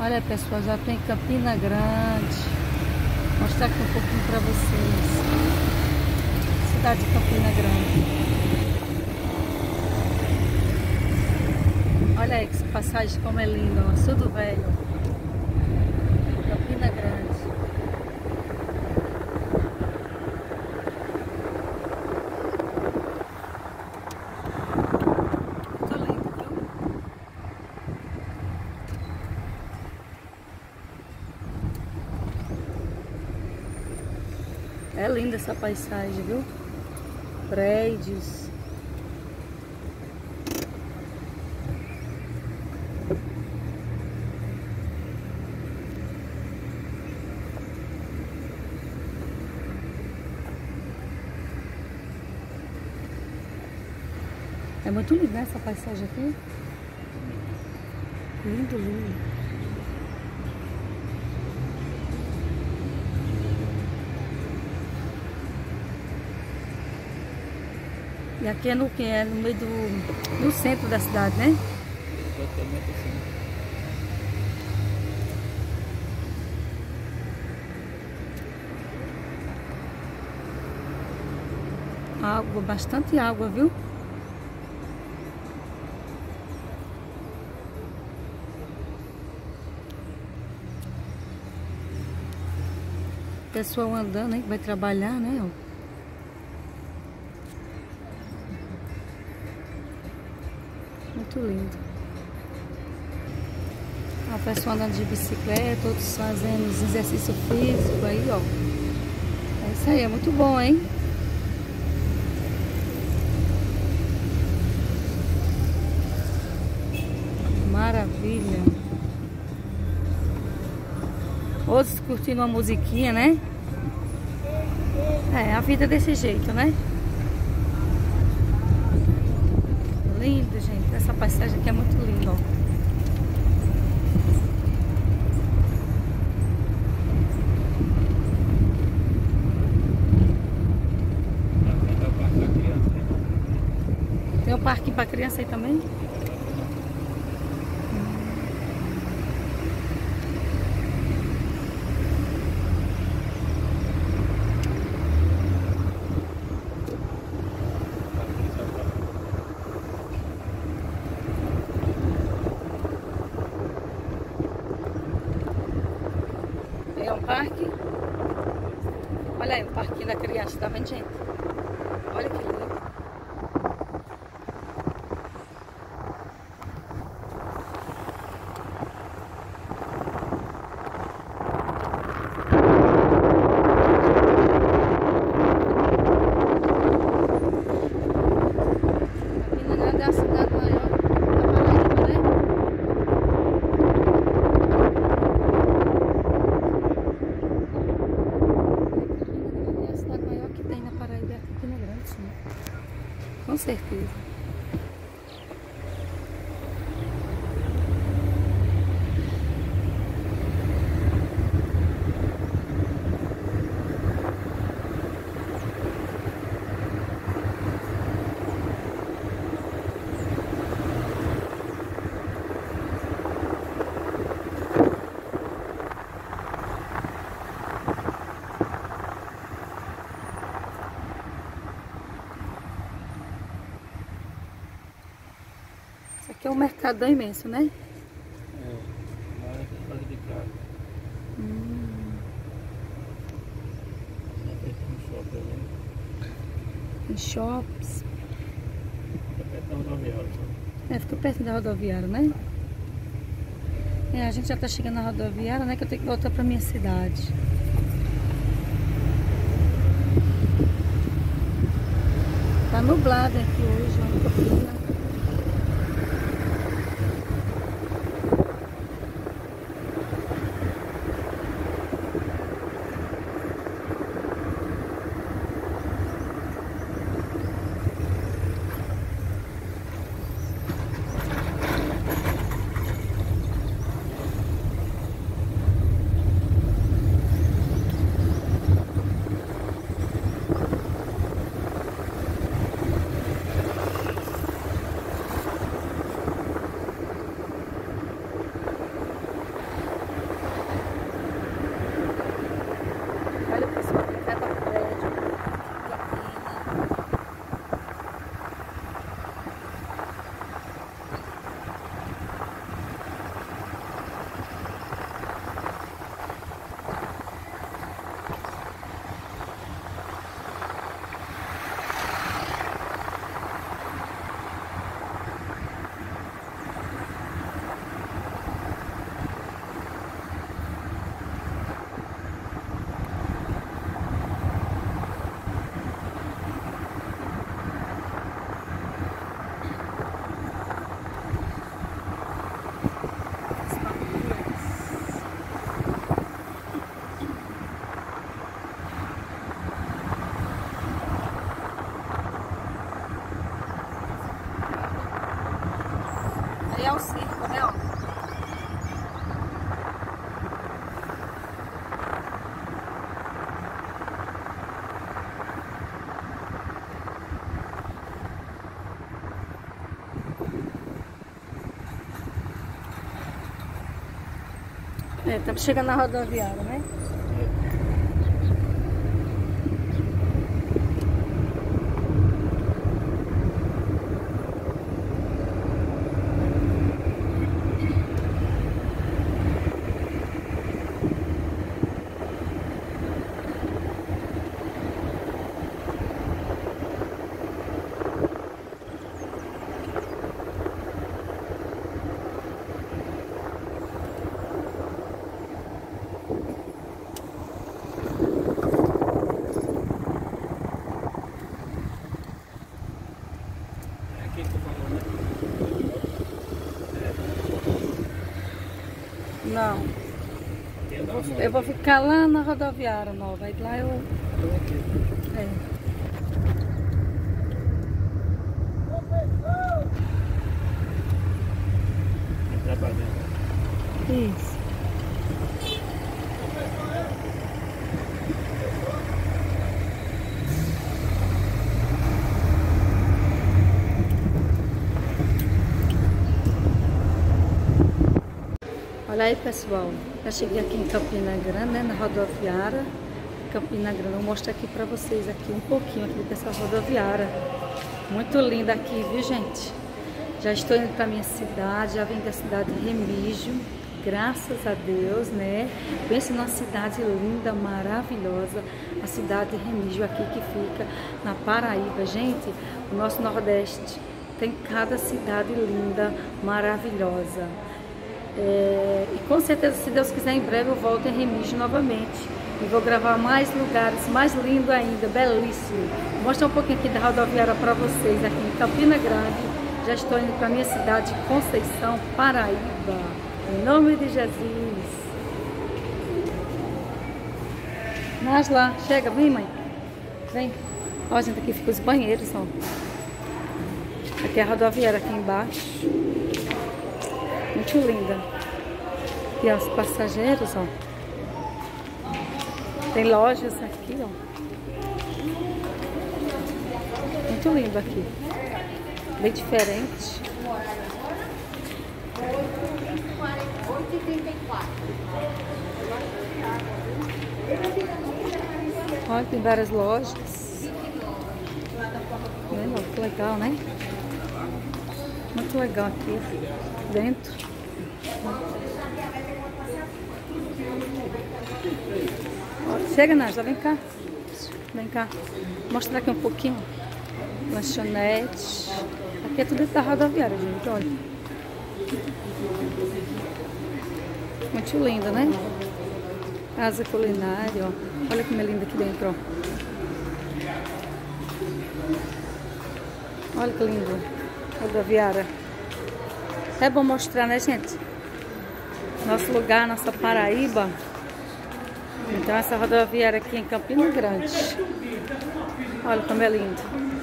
Olha, pessoal, já tem Campina Grande. Vou mostrar aqui um pouquinho para vocês. Cidade de Campina Grande. Olha aí essa passagem como é linda, ó. Açude Velho. Campina Grande. É linda essa paisagem, viu? Prédios. É muito linda, né, essa paisagem aqui. Lindo, lindo. E aqui é no meio do centro da cidade, né? Exatamente assim. Água, bastante água, viu? Pessoal andando, hein? Que vai trabalhar, né? Ó. Muito lindo. A pessoa andando de bicicleta, outros fazendo exercício físico aí, ó. É isso aí, é muito bom, hein? Maravilha. Outros curtindo uma musiquinha, né? É, a vida é desse jeito, né? Lindo, gente. Essa paisagem aqui é muito linda, ó. Tem um parquinho para criança aí também? É um parque. Olha aí o parquinho da criança, tá vendo, gente? Olha que lindo. Campina Grande é a cidade maior da Paraíba, né? É a cidade maior que tem na Paraíba, é Campina Grande, sim. Com certeza. Isso aqui é um mercadão imenso, né? É, mas faz de casa. Tem um shopping ali. Tem shops. Fica perto da rodoviária. É, fica perto da rodoviária, né? É, a gente já tá chegando na rodoviária, né? Que eu tenho que voltar pra minha cidade. Tá nublado aqui hoje, ó. Ali é o circo, né? Ó. Estamos chegando na rodoviária, né? Não. Eu vou ficar lá na rodoviária nova. Aí lá eu... É. Entrar pra dentro. Isso. Olha aí, pessoal, eu cheguei aqui em Campina Grande, né, na rodoviária Campina Grande. Vou mostrar aqui pra vocês aqui um pouquinho aqui dessa rodoviária. Muito linda aqui, viu, gente? Já estou indo pra minha cidade, já vim da cidade de Remígio, graças a Deus, né? Pense numa cidade linda, maravilhosa, a cidade de Remígio aqui que fica na Paraíba. Gente, o nosso Nordeste tem cada cidade linda, maravilhosa. E com certeza, se Deus quiser, em breve eu volto em Remígio novamente e vou gravar mais lugares, mais lindo ainda, belíssimo. Vou mostrar um pouquinho aqui da rodoviária para vocês aqui em Campina Grande. Já estou indo para minha cidade, Conceição, Paraíba, em nome de Jesus. Mas lá, chega, vem, mãe, vem. Ó, gente, aqui ficam os banheiros, ó. Aqui é a rodoviária aqui embaixo. Muito linda. E os passageiros, ó. Tem lojas aqui, ó. Muito lindo aqui. Bem diferente. 8,34. Olha, tem várias lojas. Que legal, né? Muito legal aqui dentro. Chega, Nájila, vem cá. Vem cá. Vou mostrar aqui um pouquinho. Lanchonete. Aqui é tudo dentro da rodoviária, gente. Olha. Muito lindo, né? Casa culinária, ó. Olha como é lindo aqui dentro, ó. Olha que lindo. Rodoviária. É bom mostrar, né, gente? Nosso lugar, nossa Paraíba. Então, essa rodoviária aqui em Campina Grande. Olha como é lindo.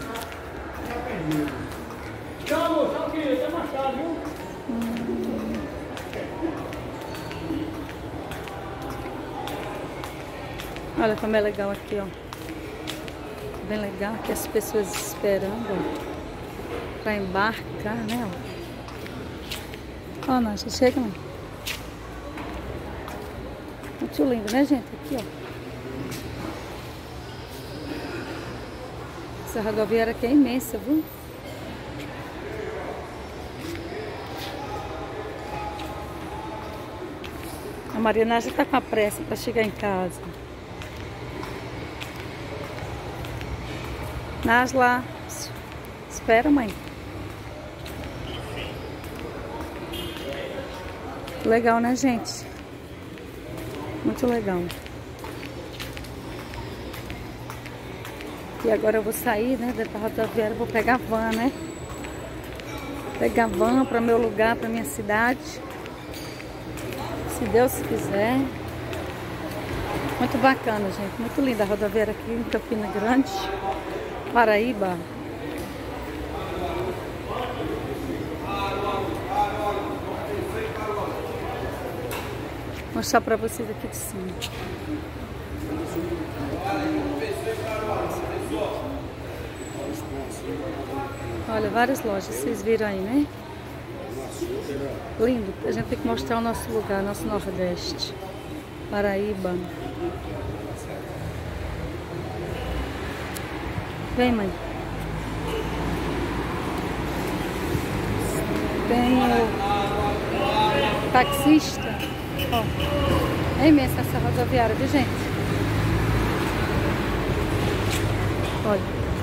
Olha como é legal aqui, ó. Bem legal aqui as pessoas esperando para embarcar, né? Ó, Nájila, chega, mãe. Muito lindo, né, gente? Aqui, ó. Essa rodoviária aqui é imensa, viu? A Mariana já tá com a pressa para chegar em casa. Nájila, espera, mãe. Legal, né, gente? Muito legal. E agora eu vou sair, né, da rodoviária, vou pegar a van, né? Pegar a van para meu lugar, para minha cidade. Se Deus quiser. Muito bacana, gente. Muito linda a rodoviária aqui em Campina Grande, Paraíba. mostrar para vocês aqui de cima. Olha, várias lojas, vocês viram aí, né? Lindo. A gente tem que mostrar o nosso lugar, nosso Nordeste. Paraíba. Vem, mãe. Tem o taxista. Ó. É imensa essa rodoviária, viu, gente? Olha.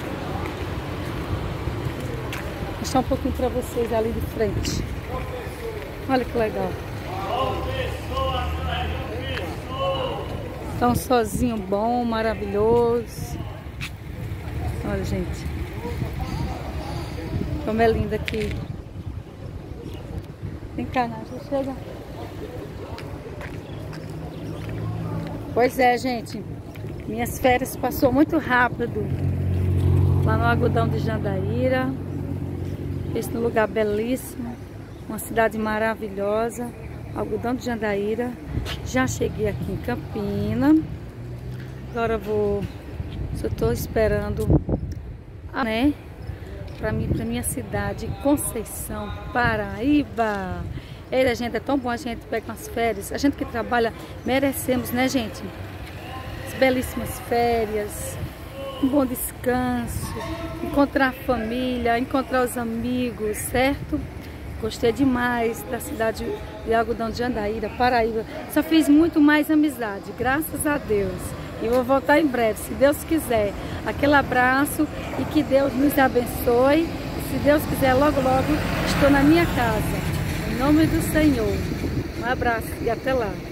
Vou mostrar um pouquinho pra vocês ali de frente. Olha que legal. Tá um sozinho bom, maravilhoso. Olha, gente. Como é lindo aqui. Vem cá, Nádia, chega. Pois é, gente. Minhas férias passou muito rápido. Lá no Algodão de Jandaíra. Esse é um lugar belíssimo. Uma cidade maravilhosa. Algodão de Jandaíra. Já cheguei aqui em Campina. Agora vou... Só estou esperando, né? Para mim, para minha cidade, Conceição, Paraíba. Ei, gente, é tão bom a gente pegar umas férias. A gente que trabalha, merecemos, né, gente? As belíssimas férias, um bom descanso, encontrar a família, encontrar os amigos, certo? Gostei demais da cidade de Algodão de Jandaíra, Paraíba. Só fiz muito mais amizade, graças a Deus. E vou voltar em breve, se Deus quiser. Aquele abraço e que Deus nos abençoe. E se Deus quiser, logo, logo estou na minha casa. Em nome do Senhor. Um abraço e até lá.